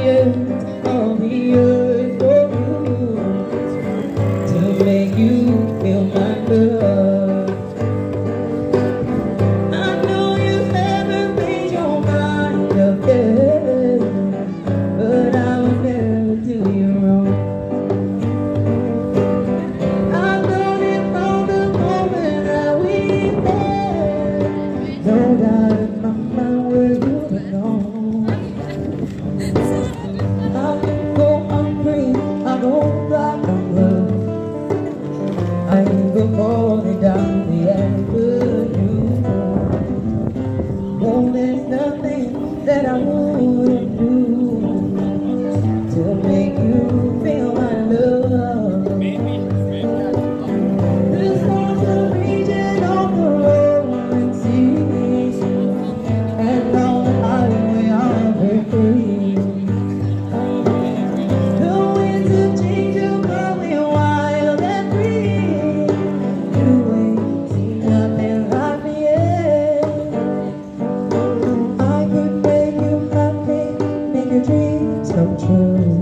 end of the earth for you, to make you feel my love. I know you haven't made your mind up yet, but I will never do you wrong. I've known it from the moment that we met, no doubt in my mind where you belong. I go hungry, I go black on love, I even falling down the avenue. Oh, there's nothing that I wouldn't do to make you feel my love. This was the region of the rolling seas, and on the highway I'll be free. The winds of change will blow me wild and free. You ain't seen nothing like me yet. I could make you happy, make your dreams come true.